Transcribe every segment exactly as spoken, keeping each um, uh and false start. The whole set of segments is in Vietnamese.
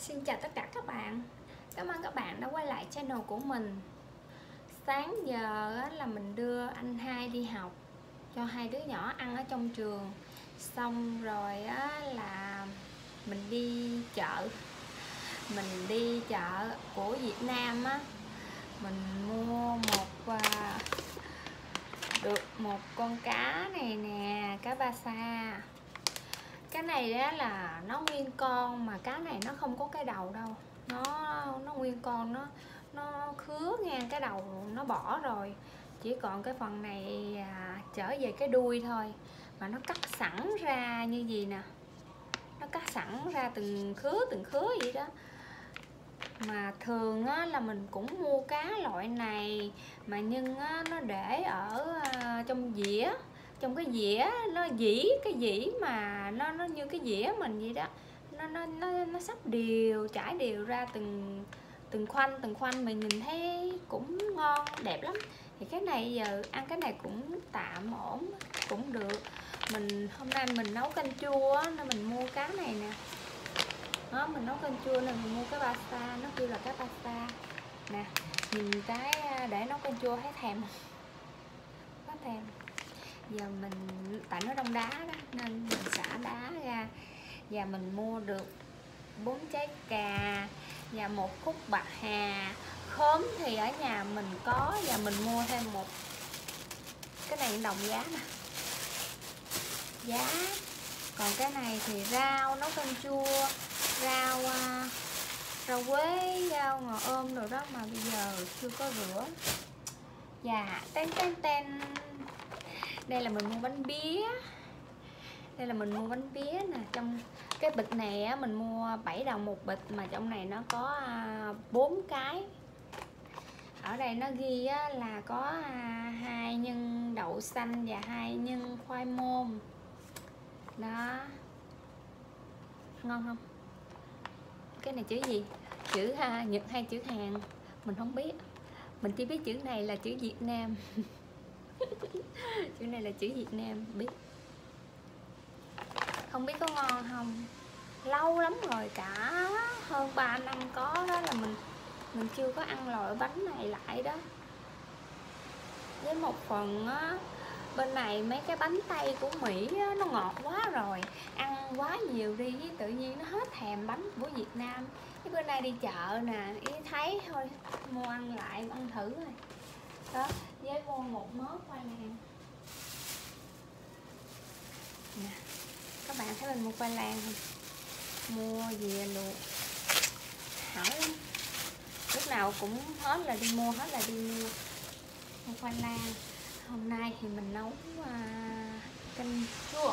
Xin chào tất cả các bạn. Cảm ơn các bạn đã quay lại channel của mình. Sáng giờ là mình đưa anh hai đi học, cho hai đứa nhỏ ăn ở trong trường. Xong rồi là mình đi chợ. Mình đi chợ của Việt Nam á. Mình mua một được một con cá này nè, cá ba sa. Cái này á là nó nguyên con, mà cá này nó không có cái đầu đâu, nó nó nguyên con, nó nó khứa ngang cái đầu nó bỏ rồi, chỉ còn cái phần này à, trở về cái đuôi thôi, mà nó cắt sẵn ra như gì nè, nó cắt sẵn ra từng khứa từng khứa vậy đó. Mà thường á, là mình cũng mua cá loại này, mà nhưng á, nó để ở à, trong dĩa, trong cái dĩa nó dĩ cái dĩ mà nó nó như cái dĩa mình vậy đó, nó nó nó nó sắp đều, trải đều ra từng từng khoanh từng khoanh, mình nhìn thấy cũng ngon đẹp lắm. Thì cái này giờ ăn cái này cũng tạm ổn, cũng được. Mình hôm nay mình nấu canh chua á, nên mình mua cá này nè. Đó, mình nấu canh chua nên mình mua cái ba sa, nó kêu là cá ba sa nè. Nhìn cái để nấu canh chua thấy thèm không? Có thèm. Giờ mình, tại nó đông đá đó nên mình xả đá ra. Và mình mua được bốn trái cà và một khúc bạc hà. Khóm thì ở nhà mình có, và mình mua thêm một cái này đồng giá nè, giá. Còn cái này thì rau nấu canh chua, rau rau quế, rau ngò ôm rồi đó, mà bây giờ chưa có rửa. Và ten ten ten, đây là mình mua bánh bía. Đây là mình mua bánh bía nè. Trong cái bịch này á, mình mua bảy đồng một bịch, mà trong này nó có bốn cái. Ở đây nó ghi á, là có hai nhân đậu xanh và hai nhân khoai môn. Đó. Ngon không? Cái này chữ gì? Chữ ha, Nhật hay chữ Hàn? Mình không biết. Mình chỉ biết chữ này là chữ Việt Nam. Chữ này là chữ Việt Nam, biết. Không biết có ngon không? Lâu lắm rồi, cả hơn ba năm có đó, là mình mình chưa có ăn loại bánh này lại đó. Với một phần á, bên này mấy cái bánh Tây của Mỹ á, nó ngọt quá rồi, ăn quá nhiều đi với tự nhiên nó hết thèm bánh của Việt Nam. Cái bữa nay đi chợ nè, ý thấy thôi mua ăn lại, ăn thử rồi đó. Với mua một mớ khoai lang nè. Các bạn thấy mình mua khoai lang không? Mua về luộc hảo lắm, lúc nào cũng hết là đi mua, hết là đi mua. Mua khoai lang. Hôm nay thì mình nấu à, canh chua.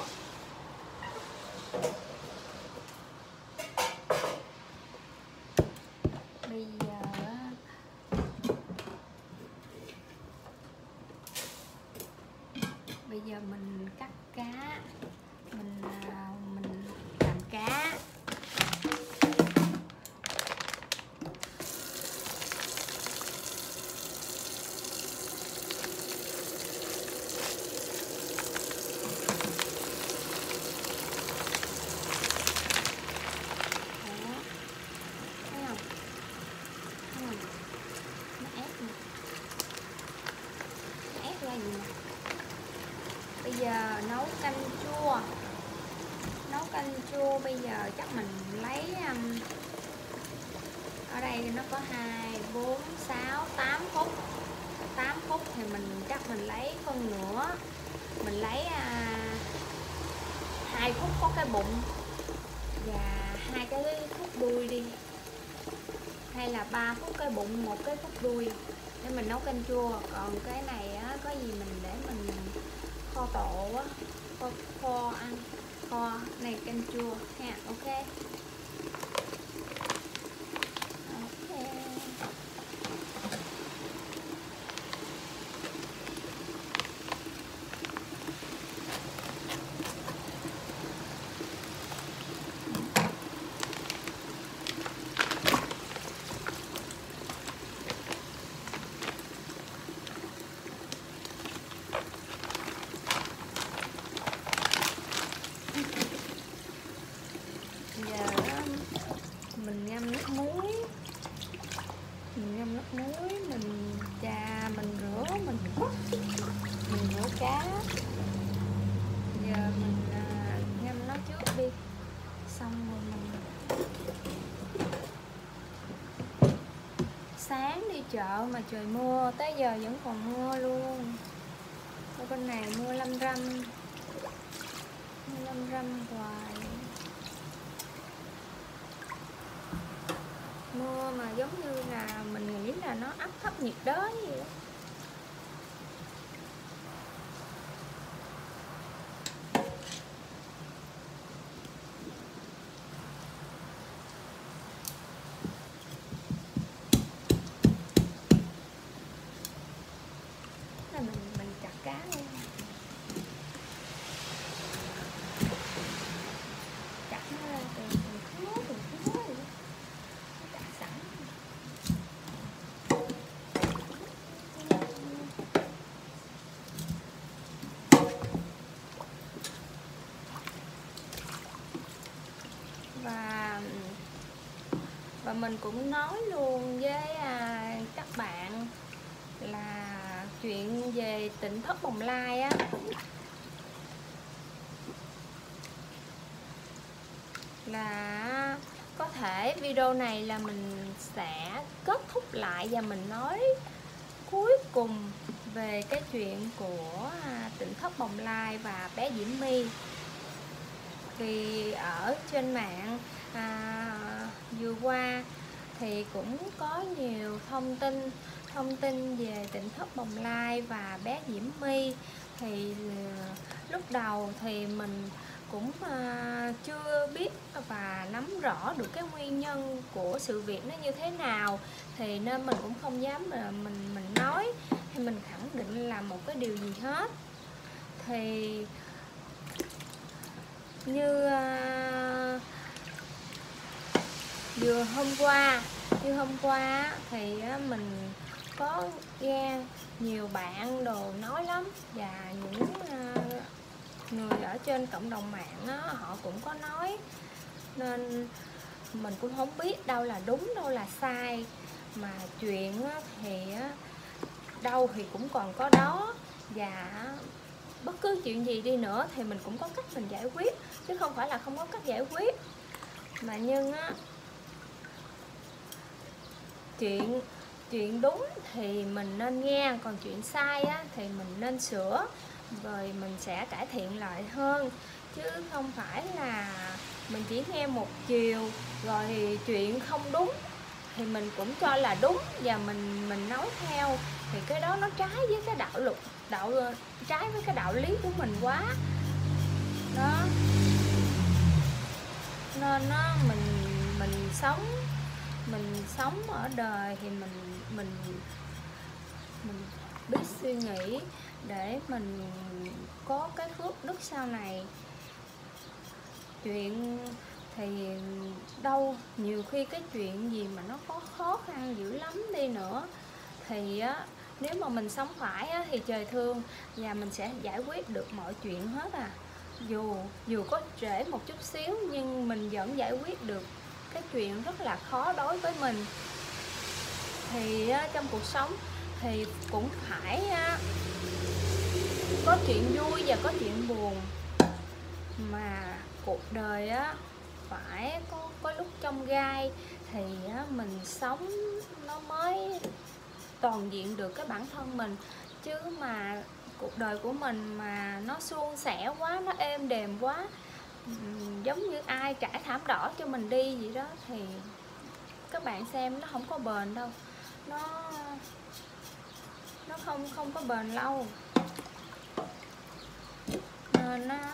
Bây giờ bây giờ mình cắt cá, mình à, mình làm cá. Bây giờ nấu canh chua. Nấu canh chua bây giờ chắc mình lấy um, ở đây nó có hai, bốn, sáu, tám phút. tám phút thì mình chắc mình lấy phân nửa. Mình lấy à, hai phút có cái bụng và hai cái phút đuôi đi. Hay là ba phút cái bụng, một cái phút đuôi để mình nấu canh chua. Còn cái này á, có gì mình để mình kho tổ á, kho, kho ăn, kho này canh chua ha. Ok. Ok. Giờ sáng đi chợ mà trời mưa, tới giờ vẫn còn mưa luôn. Ở bên này mưa lâm râm, mưa lâm râm hoài. Mưa mà giống như là mình nghĩ là nó áp thấp nhiệt đới vậy đó. Mình, mình chặt cá luôn. Chặt nó ra từ từ khứa từ khứa vậy đó. Chặt sẵn. Và và mình cũng nói luôn với à, các bạn là chuyện về Tỉnh Thất Bồng Lai á, là có thể video này là mình sẽ kết thúc lại và mình nói cuối cùng về cái chuyện của à, Tỉnh Thất Bồng Lai và bé Diễm My. Vì ở trên mạng à, vừa qua thì cũng có nhiều thông tin thông tin về Tỉnh Thất Bồng Lai và bé Diễm My. Thì lúc đầu thì mình cũng à, chưa biết và nắm rõ được cái nguyên nhân của sự việc nó như thế nào, thì nên mình cũng không dám mà mình mình nói hay mình khẳng định là một cái điều gì hết. Thì như à, vừa hôm qua như hôm qua thì mình có nghe nhiều bạn đồ nói lắm, và những người ở trên cộng đồng mạng đó, họ cũng có nói, nên mình cũng không biết đâu là đúng đâu là sai. Mà chuyện thì đâu thì cũng còn có đó, và bất cứ chuyện gì đi nữa thì mình cũng có cách mình giải quyết, chứ không phải là không có cách giải quyết. Mà nhưng á, chuyện chuyện đúng thì mình nên nghe, còn chuyện sai á thì mình nên sửa, rồi mình sẽ cải thiện lại hơn, chứ không phải là mình chỉ nghe một chiều rồi thì chuyện không đúng thì mình cũng cho là đúng và mình mình nói theo, thì cái đó nó trái với cái đạo luật đạo trái với cái đạo lý của mình quá đó. Nên nó mình mình sống mình sống ở đời thì mình mình mình biết suy nghĩ để mình có cái phước đức sau này. Chuyện thì đâu nhiều khi cái chuyện gì mà nó có khó khăn dữ lắm đi nữa thì á, nếu mà mình sống phải á, thì trời thương và mình sẽ giải quyết được mọi chuyện hết à. Dù dù có trễ một chút xíu nhưng mình vẫn giải quyết được cái chuyện rất là khó đối với mình. Thì á, trong cuộc sống thì cũng phải á, có chuyện vui và có chuyện buồn, mà cuộc đời á phải có có lúc trong gai thì á, mình sống nó mới toàn diện được cái bản thân mình. Chứ mà cuộc đời của mình mà nó suôn sẻ quá, nó êm đềm quá, giống như ai trải thảm đỏ cho mình đi vậy đó, thì các bạn xem nó không có bền đâu, nó nó không không có bền lâu. Nên á,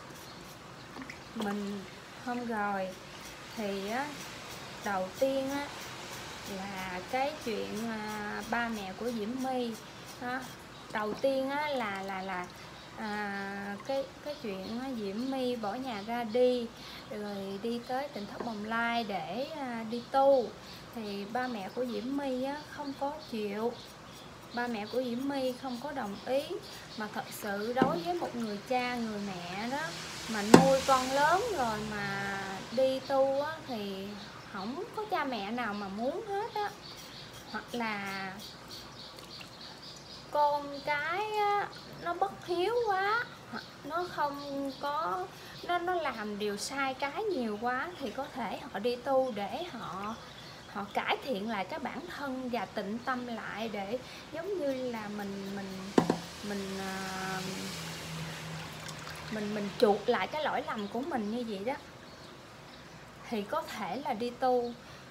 mình hôm rồi thì á, đầu tiên á là cái chuyện à, ba mẹ của Diễm My đó. Đầu tiên á là là là à, cái cái chuyện á, Diễm My bỏ nhà ra đi rồi đi tới Tỉnh Thất Bồng Lai để à, đi tu, thì ba mẹ của Diễm My á không có chịu. Ba mẹ của Diễm My không có đồng ý. Mà thật sự đối với một người cha, người mẹ đó mà nuôi con lớn rồi mà đi tu á, thì không có cha mẹ nào mà muốn hết á. Hoặc là con cái á, nó bất hiếu quá, hoặc nó không có nó nó làm điều sai trái nhiều quá, thì có thể họ đi tu để họ họ cải thiện lại cái bản thân và tịnh tâm lại, để giống như là mình mình mình uh, mình mình chuộc lại cái lỗi lầm của mình như vậy đó, thì có thể là đi tu.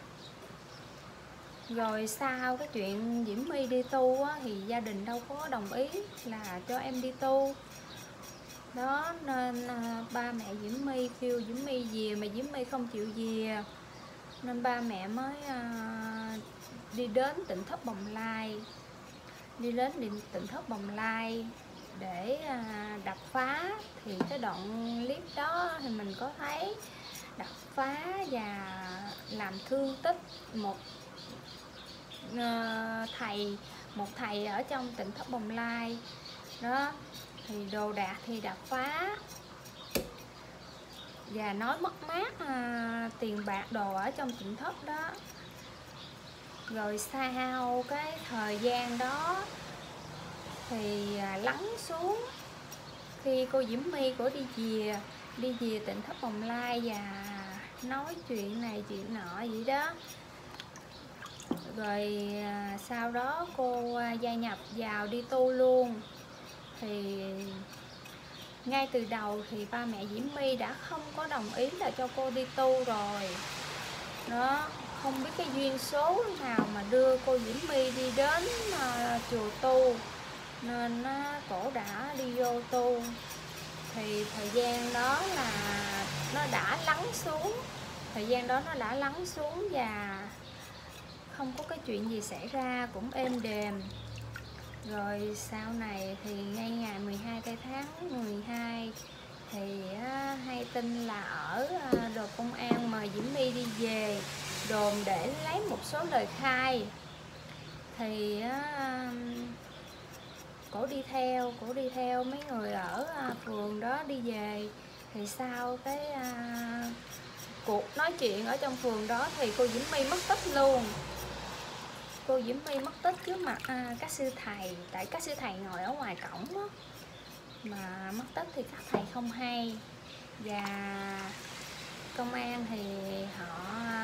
Rồi sau cái chuyện Diễm My đi tu á, thì gia đình đâu có đồng ý là cho em đi tu đó, nên uh, ba mẹ Diễm My kêu Diễm My về, mà Diễm My không chịu về, nên ba mẹ mới uh, đi đến Tỉnh Thất Bồng Lai, đi đến Tỉnh Thất Bồng Lai để uh, đập phá. Thì cái đoạn clip đó thì mình có thấy đập phá và làm thương tích một uh, thầy một thầy ở trong Tỉnh Thất Bồng Lai đó. Thì đồ đạc thì đập phá và nói mất mát à, tiền bạc đồ ở trong Tỉnh Thất đó. Rồi sau cái thời gian đó thì à, lắng xuống, khi cô Diễm My cổ đi về đi về Tỉnh Thất Bồng Lai và nói chuyện này chuyện nọ vậy đó. Rồi à, sau đó cô à, gia nhập vào đi tu luôn. Thì ngay từ đầu thì ba mẹ Diễm My đã không có đồng ý là cho cô đi tu rồi đó. Không biết cái duyên số nào mà đưa cô Diễm My đi đến uh, chùa tu, nên uh, cổ đã đi vô tu. Thì thời gian đó là nó đã lắng xuống, thời gian đó nó đã lắng xuống và không có cái chuyện gì xảy ra, cũng êm đềm. Rồi sau này thì ngay ngày mười hai tây tháng mười hai thì á, hay tin là ở à, đồn công an mời Diễm My đi về đồn để lấy một số lời khai. Thì á, cổ đi theo cổ đi theo mấy người ở à, phường đó đi về. Thì sau cái à, cuộc nói chuyện ở trong phường đó thì cô Diễm My mất tích luôn. Cô Diễm My mất tích trước mặt à, các sư thầy, tại các sư thầy ngồi ở ngoài cổng đó. Mà mất tích thì các thầy không hay. Và công an thì họ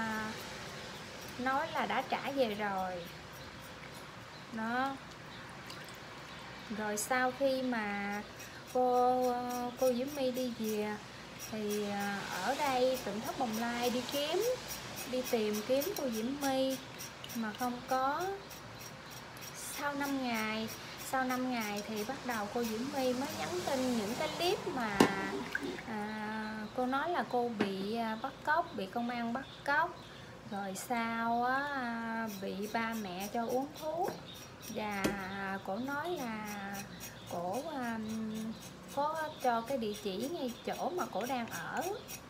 nói là đã trả về rồi đó. Rồi sau khi mà cô cô Diễm My đi về thì ở đây Tỉnh Thất Bồng Lai đi kiếm, đi tìm kiếm cô Diễm My mà không có. Sau năm ngày sau năm ngày thì bắt đầu cô Diễm My mới nhắn tin những cái clip mà à, cô nói là cô bị bắt cóc, bị công an bắt cóc. Rồi sau á, bị ba mẹ cho uống thuốc. Và cổ nói là cổ um, có cho cái địa chỉ ngay chỗ mà cổ đang ở.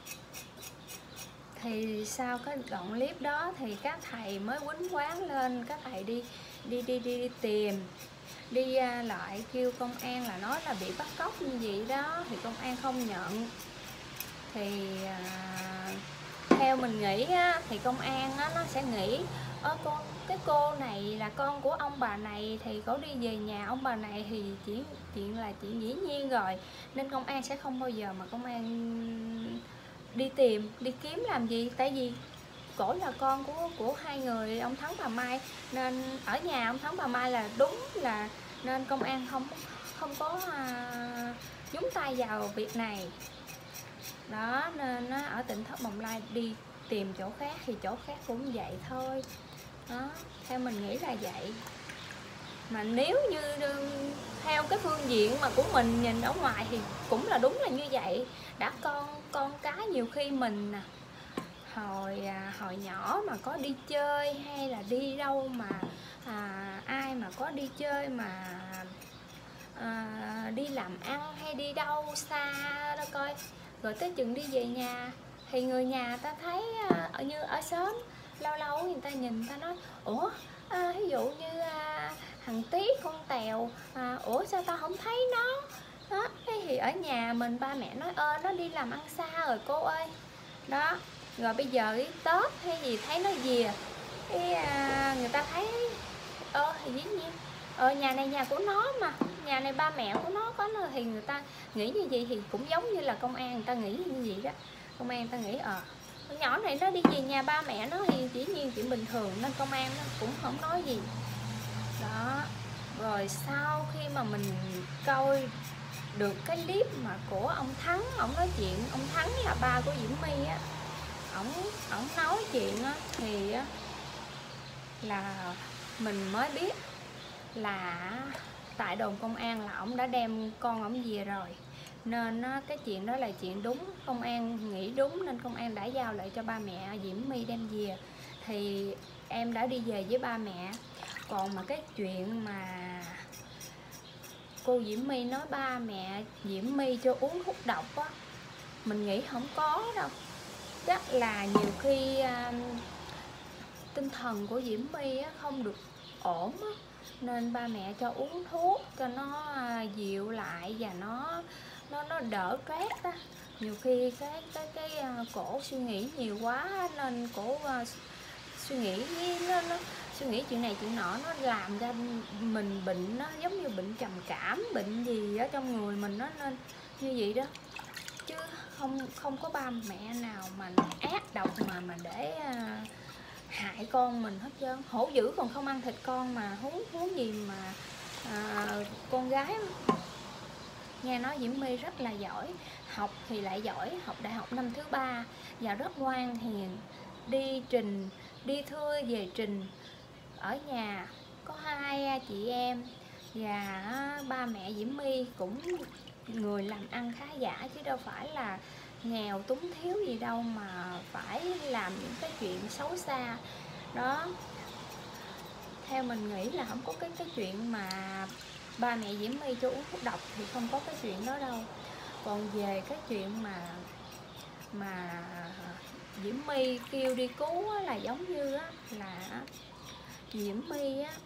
Thì sau cái đoạn clip đó thì các thầy mới quýnh quán lên, các thầy đi đi đi đi, đi tìm đi uh, lại kêu công an là nói là bị bắt cóc như vậy đó. Thì công an không nhận. Thì uh, theo mình nghĩ á, thì công an á, nó sẽ nghĩ ơ con cái cô này là con của ông bà này thì cổ đi về nhà ông bà này thì chuyện chuyện là chuyện dĩ nhiên rồi, nên công an sẽ không bao giờ mà công an đi tìm đi kiếm làm gì. Tại vì cổ là con của của hai người ông Thắng bà Mai, nên ở nhà ông Thắng bà Mai là đúng, là nên công an không không có à, nhúng tay vào việc này đó. Nên á, ở Tỉnh Thất Bồng Lai đi tìm chỗ khác thì chỗ khác cũng vậy thôi đó. Theo mình nghĩ là vậy. Mà nếu như theo cái phương diện mà của mình nhìn ở ngoài thì cũng là đúng là như vậy. Đã con con cái nhiều khi mình hồi à, hồi nhỏ mà có đi chơi hay là đi đâu mà à, ai mà có đi chơi mà à, đi làm ăn hay đi đâu xa đó coi, rồi tới chừng đi về nhà thì người nhà ta thấy ở như ở xóm lâu lâu người ta nhìn ta nói ủa à, ví dụ như à, thằng Tí con Tèo à, ủa sao tao không thấy nó đó. Thì ở nhà mình ba mẹ nói ơ nó đi làm ăn xa rồi cô ơi đó. Rồi bây giờ cái Tết hay gì thấy nó về cái à, người ta thấy ơ thì dĩ nhiên ở nhà này nhà của nó mà, nhà này ba mẹ của nó có nó, thì người ta nghĩ như vậy. Thì cũng giống như là công an người ta nghĩ như vậy đó. Công an người ta nghĩ ờ Con nhỏ này nó đi về nhà ba mẹ nó thì dĩ nhiên chuyện bình thường, nên công an nó cũng không nói gì. Đó, rồi sau khi mà mình coi được cái clip mà của ông Thắng, ông nói chuyện, ông Thắng là ba của Diễm My á, ổng ổng nói chuyện á, thì á, là mình mới biết là tại đồn công an là ổng đã đem con ổng về rồi, nên á, cái chuyện đó là chuyện đúng, công an nghĩ đúng nên công an đã giao lại cho ba mẹ Diễm My đem về. Thì em đã đi về với ba mẹ. Còn mà cái chuyện mà cô Diễm My nói ba mẹ Diễm My cho uống thuốc độc á, mình nghĩ không có đâu. Chắc là nhiều khi uh, tinh thần của Diễm My á, không được ổn á, nên ba mẹ cho uống thuốc cho nó uh, dịu lại và nó nó nó đỡ stress á. Nhiều khi cái cái cái uh, cổ suy nghĩ nhiều quá nên cổ uh, suy nghĩ nó, nó suy nghĩ chuyện này chuyện nọ, nó làm ra mình bệnh, nó giống như bệnh trầm cảm, bệnh gì ở trong người mình, nó nên như vậy đó, chứ không không có ba mẹ nào mà ác độc mà mà để uh, hại con mình hết trơn. Hổ dữ còn không ăn thịt con mà huống huống gì mà uh, con gái. Nghe nói Diễm My rất là giỏi, học thì lại giỏi, học đại học năm thứ ba và rất ngoan hiền, đi trình đi thưa về trình. Ở nhà có hai chị em và ba mẹ Diễm My cũng người làm ăn khá giả, chứ đâu phải là nghèo túng thiếu gì đâu mà phải làm những cái chuyện xấu xa đó. Theo mình nghĩ là không có cái cái chuyện mà ba mẹ Diễm My cho uống thuốc độc thì không có cái chuyện đó đâu. Còn về cái chuyện mà mà Diễm My kêu đi cứu á, là giống như á, là Diễm My á,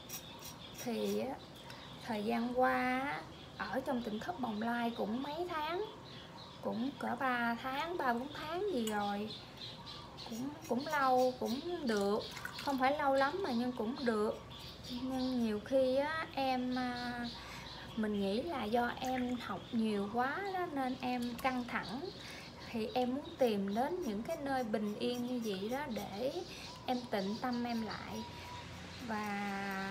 thì á, thời gian qua á, ở trong tỉnh thất Bồng Lai cũng mấy tháng, cũng cỡ ba tháng, ba bốn tháng gì rồi, cũng cũng lâu, cũng được, không phải lâu lắm mà nhưng cũng được. Nhưng nhiều khi á, em mình nghĩ là do em học nhiều quá đó nên em căng thẳng, thì em muốn tìm đến những cái nơi bình yên như vậy đó để em tịnh tâm em lại, và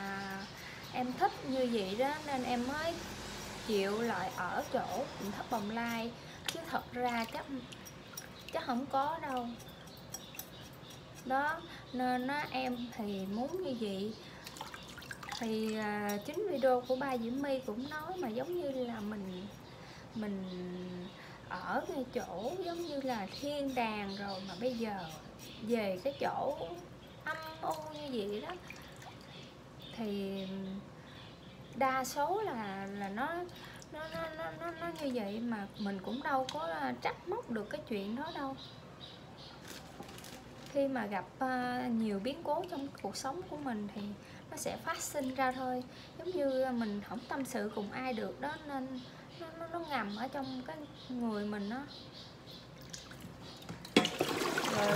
em thích như vậy đó nên em mới chịu lại ở chỗ tỉnh thất Bồng Lai, chứ thật ra chắc chắc không có đâu đó. Nên á, em thì muốn như vậy. Thì à, chính video của ba Diễm My cũng nói mà giống như là mình mình ở cái chỗ giống như là thiên đàng rồi, mà bây giờ về cái chỗ âm u như vậy đó, thì đa số là là nó nó nó nó nó, nó như vậy, mà mình cũng đâu có trách móc được cái chuyện đó đâu. Khi mà gặp uh, nhiều biến cố trong cuộc sống của mình thì nó sẽ phát sinh ra thôi, giống như mình không tâm sự cùng ai được đó, nên nó, nó, nó ngầm ở trong cái người mình đó. Rồi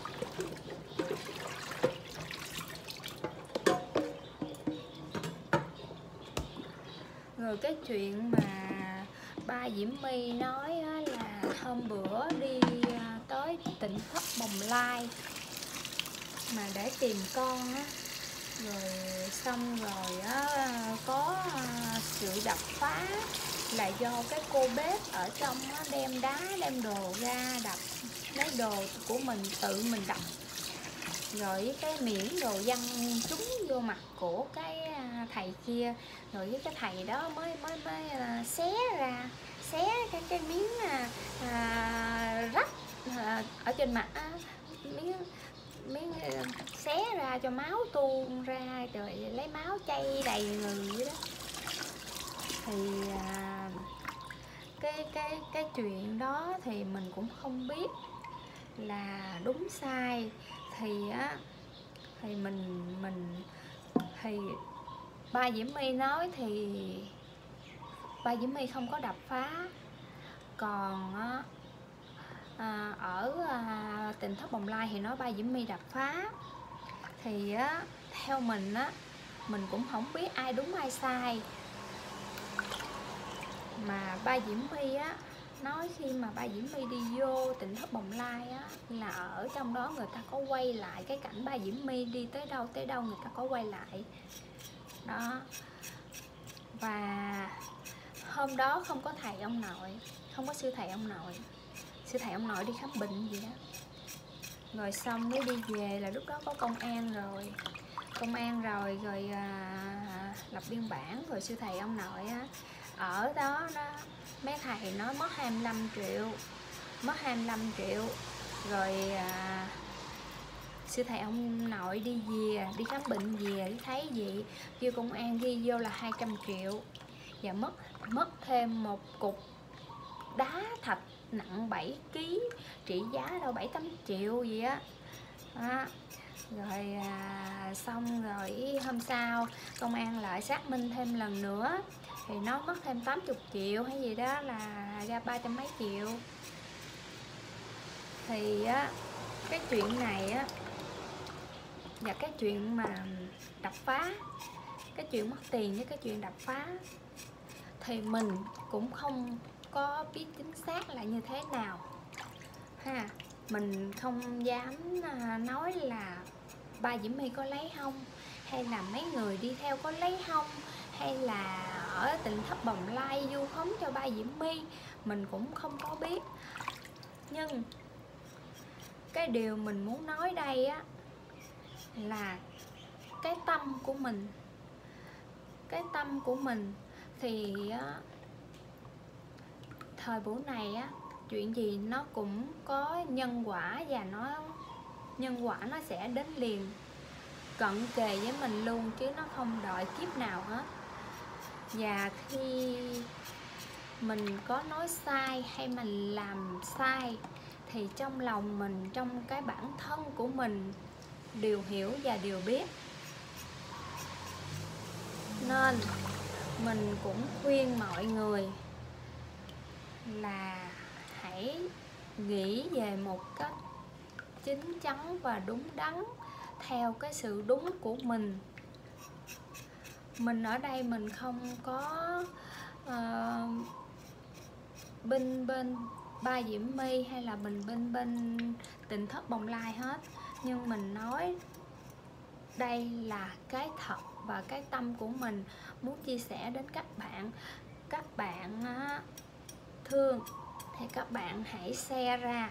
rồi cái chuyện mà ba Diễm My nói là hôm bữa đi tới tỉnh thất Bồng Lai mà để tìm con á, rồi xong rồi á, có sự đập phá là do cái cô bếp ở trong á, đem đá đem đồ ra đập, lấy đồ của mình tự mình đập, rồi cái miếng đồ văng trúng vô mặt của cái thầy kia, rồi với cái thầy đó mới mới mới uh, xé ra xé cái cái miếng uh, rách uh, ở trên mặt uh, miếng miếng uh, xé ra cho máu tuôn ra, rồi lấy máu chay đầy người vậy đó. Thì uh, cái cái cái chuyện đó thì mình cũng không biết là đúng sai. Thì á thì mình mình thì ba Diễm My nói thì ba Diễm My không có đập phá. Còn á, à, ở à, tỉnh thất Bồng Lai thì nói ba Diễm My đập phá. Thì á theo mình á, mình cũng không biết ai đúng ai sai, mà ba Diễm My á nói khi mà ba Diễm My đi vô Tỉnh Thất Bồng Lai á, là ở trong đó người ta có quay lại cái cảnh ba Diễm My đi tới đâu tới đâu, người ta có quay lại đó. Và hôm đó không có thầy ông nội, không có sư thầy ông nội, sư thầy ông nội đi khám bệnh gì đó. Rồi xong mới đi về là lúc đó có công an rồi, công an rồi rồi à, lập biên bản. Rồi sư thầy ông nội á, ở đó đó mấy thầy nói mất hai mươi lăm triệu, mất hai mươi lăm triệu. Rồi à, sư thầy ông nội đi về, đi khám bệnh về, đi thấy gì kêu công an ghi vô là hai trăm triệu. Và mất mất thêm một cục đá thạch nặng bảy ki lô gam, trị giá đâu bảy tám triệu gì á. Đó. Rồi à, xong rồi hôm sau công an lại xác minh thêm lần nữa thì nó mất thêm tám mươi triệu hay gì đó, là ra ba trăm mấy triệu. Thì á, cái chuyện này á, và cái chuyện mà đập phá, cái chuyện mất tiền với cái chuyện đập phá thì mình cũng không có biết chính xác là như thế nào ha. Mình không dám nói là ba Diễm My có lấy không, hay là mấy người đi theo có lấy không, hay là ở Tỉnh Thất Bồng Lai vu khống cho ba Diễm My, mình cũng không có biết. Nhưng cái điều mình muốn nói đây á là cái tâm của mình, cái tâm của mình thì á, thời buổi này á, chuyện gì nó cũng có nhân quả, và nó nhân quả nó sẽ đến liền cận kề với mình luôn, chứ nó không đợi kiếp nào hết. Và khi mình có nói sai hay mình làm sai thì trong lòng mình, trong cái bản thân của mình đều hiểu và đều biết. Nên mình cũng khuyên mọi người là hãy nghĩ về một cách chín chắn và đúng đắn, theo cái sự đúng của mình. Mình ở đây mình không có uh, bên bên ba Diễm My hay là mình bên bên Tỉnh Thất Bồng Lai hết, nhưng mình nói đây là cái thật và cái tâm của mình muốn chia sẻ đến các bạn. Các bạn uh, thương thì các bạn hãy share ra,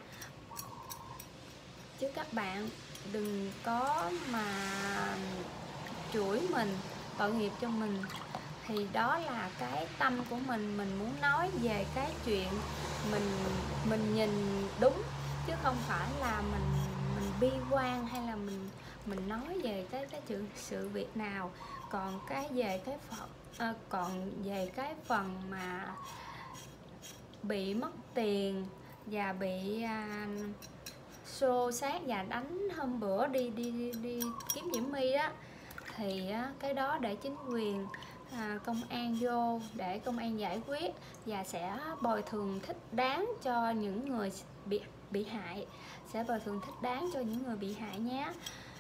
chứ các bạn đừng có mà chửi mình, tội nghiệp cho mình. Thì đó là cái tâm của mình, mình muốn nói về cái chuyện mình mình nhìn đúng, chứ không phải là mình mình bi quan hay là mình mình nói về cái cái chuyện sự việc nào. Còn cái về cái phần à, còn về cái phần mà bị mất tiền và bị à, xô xát và đánh hôm bữa đi đi đi, đi kiếm Diễm My á, thì á, cái đó để chính quyền à, công an vô để công an giải quyết và sẽ bồi thường thích đáng cho những người bị bị hại, sẽ bồi thường thích đáng cho những người bị hại nhé.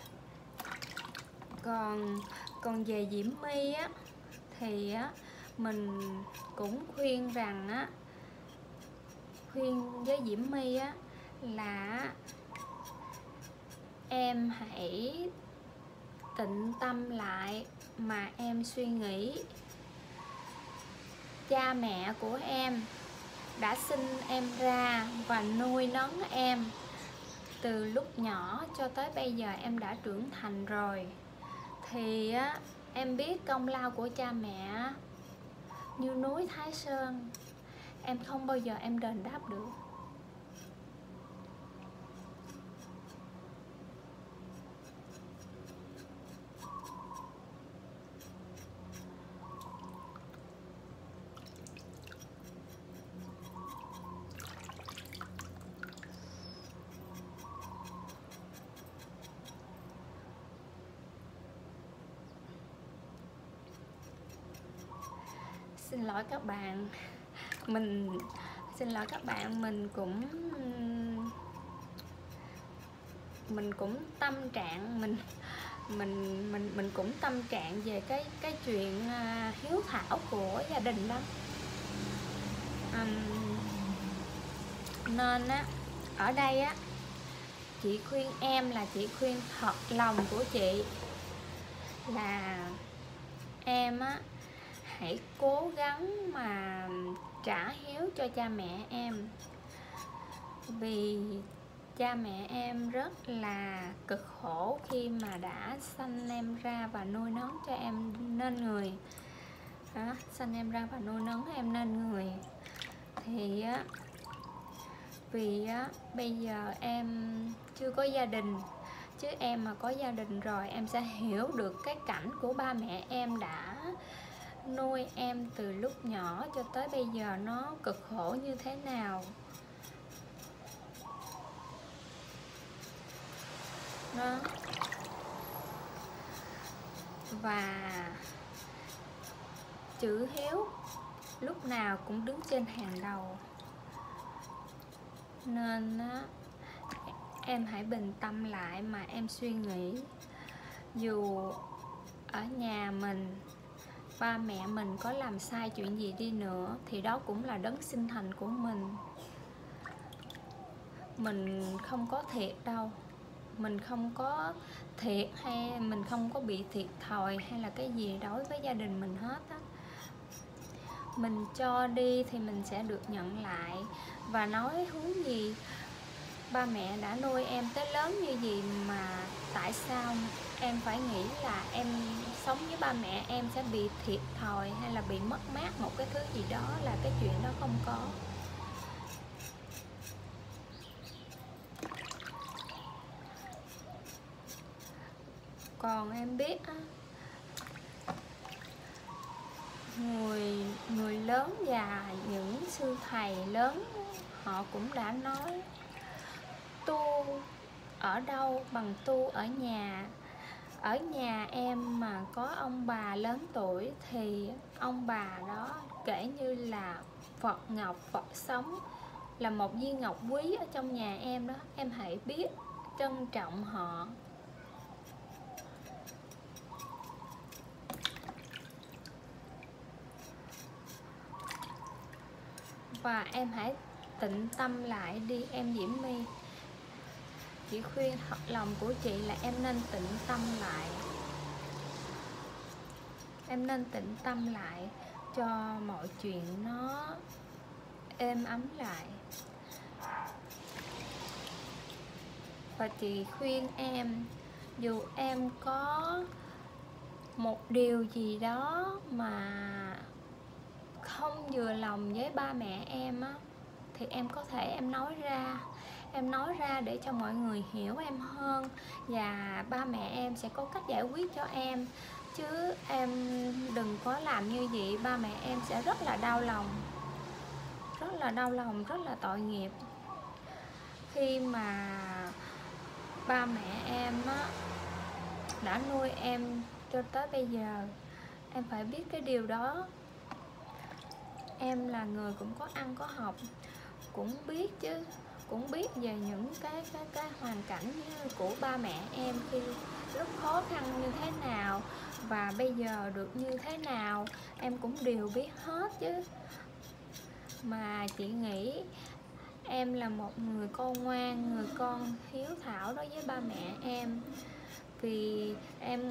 Còn còn về Diễm My á thì á, mình cũng khuyên rằng á, khuyên với Diễm My á là em hãy tịnh tâm lại mà em suy nghĩ. Cha mẹ của em đã sinh em ra và nuôi nấng em từ lúc nhỏ cho tới bây giờ em đã trưởng thành rồi, thì á, em biết công lao của cha mẹ như núi Thái Sơn, em không bao giờ em đền đáp được. Xin lỗi các bạn, mình xin lỗi các bạn, mình cũng mình cũng tâm trạng mình mình mình mình cũng tâm trạng về cái cái chuyện uh, hiếu thảo của gia đình lắm. Um, Nên á, ở đây á, chị khuyên em là chị khuyên thật lòng của chị là em á, hãy cố gắng mà trả hiếu cho cha mẹ em. Vì cha mẹ em rất là cực khổ khi mà đã sanh em ra và nuôi nấng cho em nên người đó, sanh em ra và nuôi nấng em nên người. Thì á, vì á, bây giờ em chưa có gia đình, chứ em mà có gia đình rồi em sẽ hiểu được cái cảnh của ba mẹ em đã nuôi em từ lúc nhỏ cho tới bây giờ nó cực khổ như thế nào đó. Và chữ hiếu lúc nào cũng đứng trên hàng đầu. Nên á, em hãy bình tâm lại mà em suy nghĩ. Dù ở nhà mình, ba mẹ mình có làm sai chuyện gì đi nữa thì đó cũng là đấng sinh thành của mình. Mình không có thiệt đâu, mình không có thiệt hay mình không có bị thiệt thòi hay là cái gì đối với gia đình mình hết á. Mình cho đi thì mình sẽ được nhận lại. Và nói huống gì, ba mẹ đã nuôi em tới lớn như gì mà tại sao em phải nghĩ là em sống với ba mẹ em sẽ bị thiệt thòi hay là bị mất mát một cái thứ gì đó, là cái chuyện đó không có. Còn em biết á, người người lớn và những sư thầy lớn họ cũng đã nói tu ở đâu bằng tu ở nhà. Ở nhà em mà có ông bà lớn tuổi thì ông bà đó kể như là Phật ngọc, Phật sống, là một viên ngọc quý ở trong nhà em đó. Em hãy biết trân trọng họ. Và em hãy tĩnh tâm lại đi em Diễm My. Chị khuyên thật lòng của chị là em nên tĩnh tâm lại. Em nên tĩnh tâm lại cho mọi chuyện nó êm ấm lại. Và chị khuyên em, dù em có một điều gì đó mà không vừa lòng với ba mẹ em á, thì em có thể em nói ra. Em nói ra để cho mọi người hiểu em hơn, và ba mẹ em sẽ có cách giải quyết cho em. Chứ em đừng có làm như vậy, ba mẹ em sẽ rất là đau lòng. Rất là đau lòng, rất là tội nghiệp. Khi mà ba mẹ em á, đã nuôi em cho tới bây giờ, em phải biết cái điều đó. Em là người cũng có ăn có học, cũng biết chứ, cũng biết về những cái cái cái hoàn cảnh của ba mẹ em khi lúc khó khăn như thế nào và bây giờ được như thế nào, em cũng đều biết hết chứ. Mà chị nghĩ em là một người con ngoan, người con hiếu thảo đối với ba mẹ em. Vì em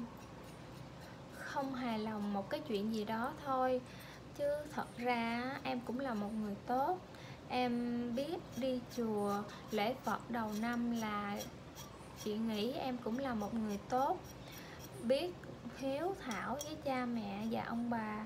không hài lòng một cái chuyện gì đó thôi, chứ thật ra em cũng là một người tốt. Em biết đi chùa lễ Phật đầu năm là chị nghĩ em cũng là một người tốt, biết hiếu thảo với cha mẹ và ông bà.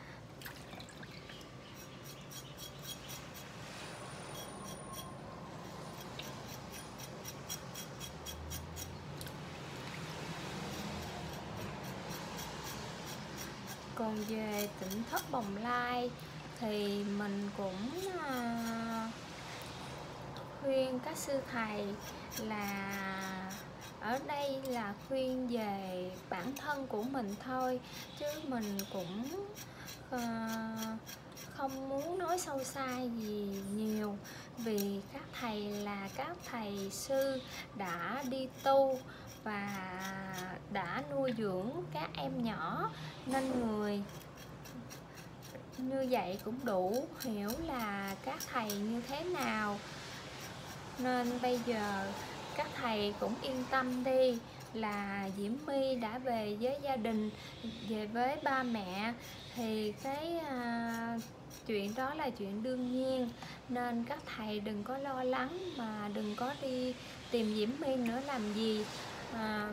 Còn về tỉnh thất Bồng Lai thì mình cũng à, khuyên các sư thầy là ở đây là khuyên về bản thân của mình thôi, chứ mình cũng uh, không muốn nói sâu xa gì nhiều. Vì các thầy là các thầy sư đã đi tu và đã nuôi dưỡng các em nhỏ nên người. như vậy cũng đủ hiểu là các thầy như thế nào. Nên bây giờ các thầy cũng yên tâm đi, là Diễm My đã về với gia đình, về với ba mẹ, thì cái à, chuyện đó là chuyện đương nhiên. Nên các thầy đừng có lo lắng, mà đừng có đi tìm Diễm My nữa làm gì. à,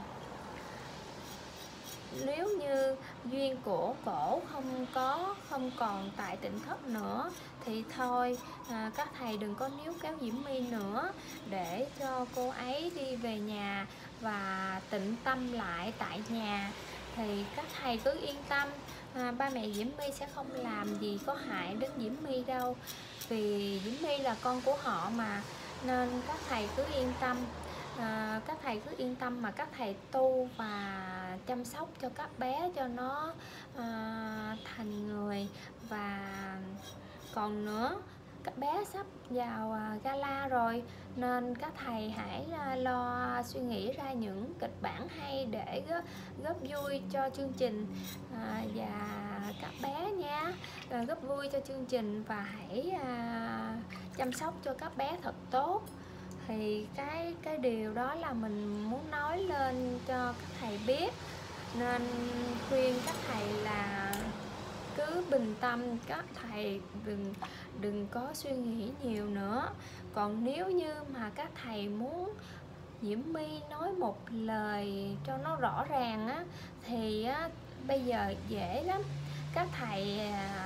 Nếu như duyên của cổ không có không còn tại Tỉnh Thất nữa thì thôi, à, các thầy đừng có níu kéo Diễm My nữa, để cho cô ấy đi về nhà và tĩnh tâm lại tại nhà. Thì các thầy cứ yên tâm, à, ba mẹ Diễm My sẽ không làm gì có hại đến Diễm My đâu, vì Diễm My là con của họ mà. Nên các thầy cứ yên tâm. À, các thầy cứ yên tâm mà các thầy tu và chăm sóc cho các bé cho nó à, thành người. Và còn nữa, các bé sắp vào à, gala rồi, nên các thầy hãy à, lo suy nghĩ ra những kịch bản hay để góp, góp vui cho chương trình à, và các bé nha. À, góp vui cho chương trình và hãy à, chăm sóc cho các bé thật tốt. Thì cái cái điều đó là mình muốn nói lên cho các thầy biết. Nên khuyên các thầy là cứ bình tâm, các thầy đừng đừng có suy nghĩ nhiều nữa. Còn nếu như mà các thầy muốn Diễm My nói một lời cho nó rõ ràng á, thì á, bây giờ dễ lắm. Các thầy à,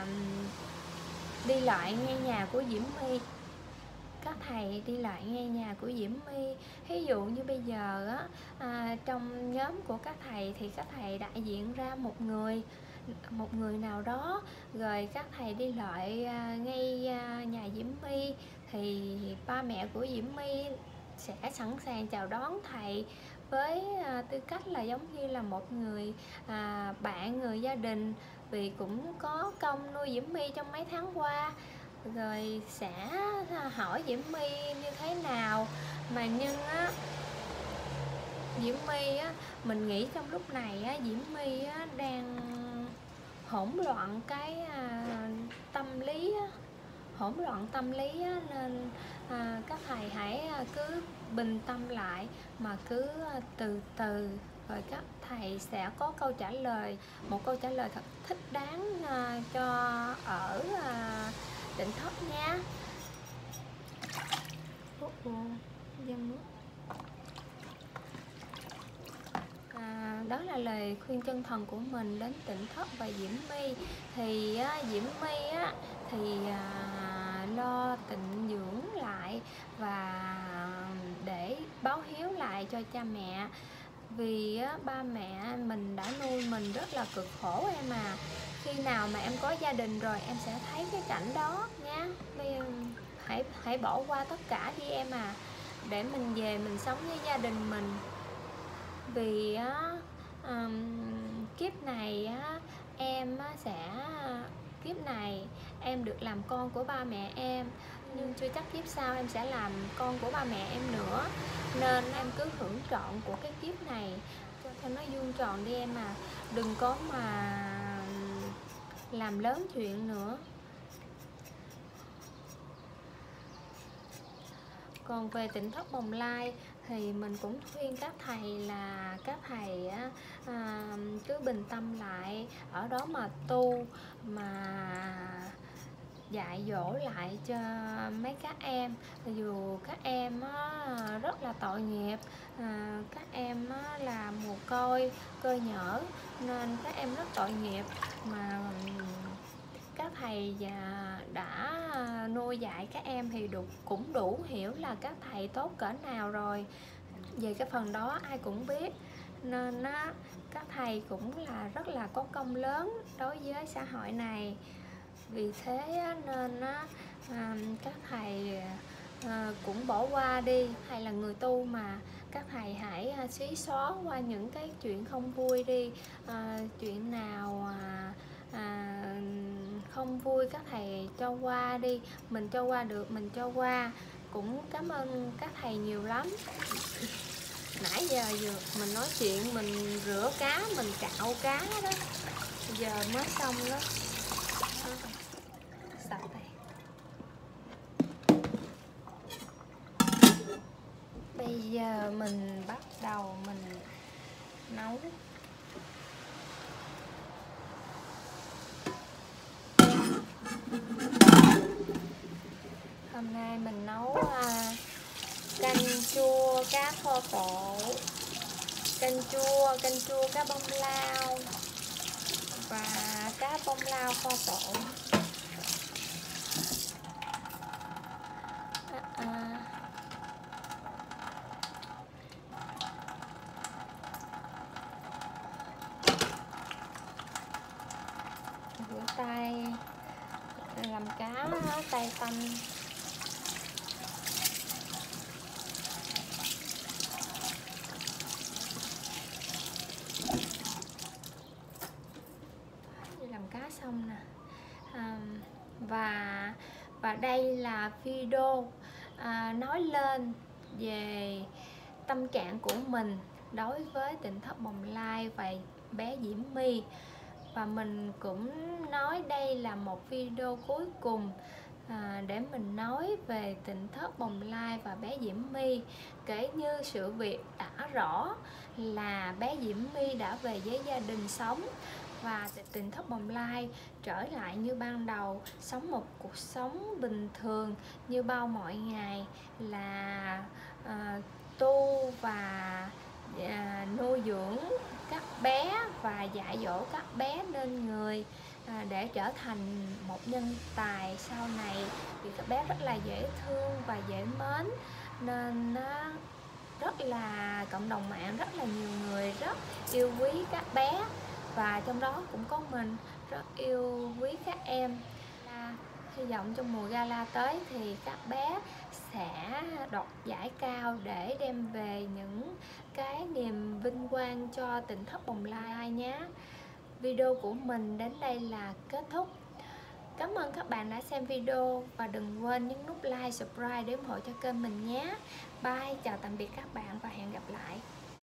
đi lại ngay nhà của Diễm My, các thầy đi lại nghe nhà của Diễm My. Ví dụ như bây giờ á, à, trong nhóm của các thầy thì các thầy đại diện ra một người một người nào đó, rồi các thầy đi lại à, ngay à, nhà Diễm My, thì ba mẹ của Diễm My sẽ sẵn sàng chào đón thầy với à, tư cách là giống như là một người à, bạn, người gia đình, vì cũng có công nuôi Diễm My trong mấy tháng qua. Rồi sẽ hỏi Diễm My như thế nào. Mà nhưng á, Diễm My á, mình nghĩ trong lúc này á, Diễm My á, đang hỗn loạn cái à, tâm lý á, hỗn loạn tâm lý á, nên à, các thầy hãy à, cứ bình tâm lại, mà cứ à, từ từ, rồi các thầy sẽ có câu trả lời, một câu trả lời thật thích đáng à, cho ở à, Tỉnh Thất nha. Ủa, dân nước. À, đó là lời khuyên chân thành của mình đến Tỉnh Thất và Diễm My. Thì á, Diễm My á, thì à, lo tịnh dưỡng lại và để báo hiếu lại cho cha mẹ. Vì á, ba mẹ mình đã nuôi mình rất là cực khổ em à. Khi nào mà em có gia đình rồi em sẽ thấy cái cảnh đó nha. Bây giờ hãy hãy bỏ qua tất cả đi em à, để mình về mình sống với gia đình mình. Vì á, um, kiếp này á, em á, sẽ kiếp này em được làm con của ba mẹ em, nhưng chưa chắc kiếp sau em sẽ làm con của ba mẹ em nữa. Nên em cứ hưởng trọn của cái kiếp này cho nó vuông tròn đi em à. Đừng có mà làm lớn chuyện nữa. Còn về Tỉnh Thất Bồng Lai thì mình cũng khuyên các thầy là các thầy á, à, cứ bình tâm lại, ở đó mà tu, mà dạy dỗ lại cho mấy các em. Dù các em á, rất là tội nghiệp, à, các em á, là mồ côi, cơ nhở, nên các em rất tội nghiệp. Mà các thầy đã nuôi dạy các em thì đủ, cũng đủ hiểu là các thầy tốt cỡ nào rồi. Về cái phần đó ai cũng biết. Nên á, các thầy cũng là rất là có công lớn đối với xã hội này. Vì thế á, nên á, à, các thầy à, cũng bỏ qua đi. Thầy là người tu mà, các thầy hãy à, xí xóa qua những cái chuyện không vui đi. à, Chuyện nào à, à, không vui các thầy cho qua đi. Mình cho qua được mình cho qua. Cũng cảm ơn các thầy nhiều lắm. Nãy giờ vừa mình nói chuyện, mình rửa cá, mình cạo cá đó, giờ mới xong đó. Bây giờ mình bắt đầu mình nấu. Hôm nay mình nấu à, canh chua cá kho tộ, canh chua, canh chua cá bông lau và cá bông lau kho tộ. À, à. Rửa tay, làm cá tay tanh. Làm cá xong nè. À, và và đây là video à, nói lên về tâm trạng của mình đối với Tỉnh Thất Bồng Lai và bé Diễm My, và mình cũng nói đây là một video cuối cùng à, để mình nói về Tỉnh Thất Bồng Lai và bé Diễm My, kể như sự việc đã rõ là bé Diễm My đã về với gia đình sống và Tỉnh Thất Bồng Lai trở lại như ban đầu, sống một cuộc sống bình thường như bao mọi ngày, là à, tu và à, nuôi dưỡng các bé và dạy dỗ các bé nên người à, để trở thành một nhân tài sau này, vì các bé rất là dễ thương và dễ mến, nên nó rất là cộng đồng mạng rất là nhiều người rất yêu quý các bé, và trong đó cũng có mình rất yêu quý các em. À, hy vọng trong mùa gala tới thì các bé sẽ đoạt giải cao để đem về những cái niềm vinh quang cho Tỉnh Thất Bồng Lai nhé. Video của mình đến đây là kết thúc. Cảm ơn các bạn đã xem video và đừng quên nhấn nút like, subscribe để ủng hộ cho kênh mình nhé. Bye, chào tạm biệt các bạn và hẹn gặp lại.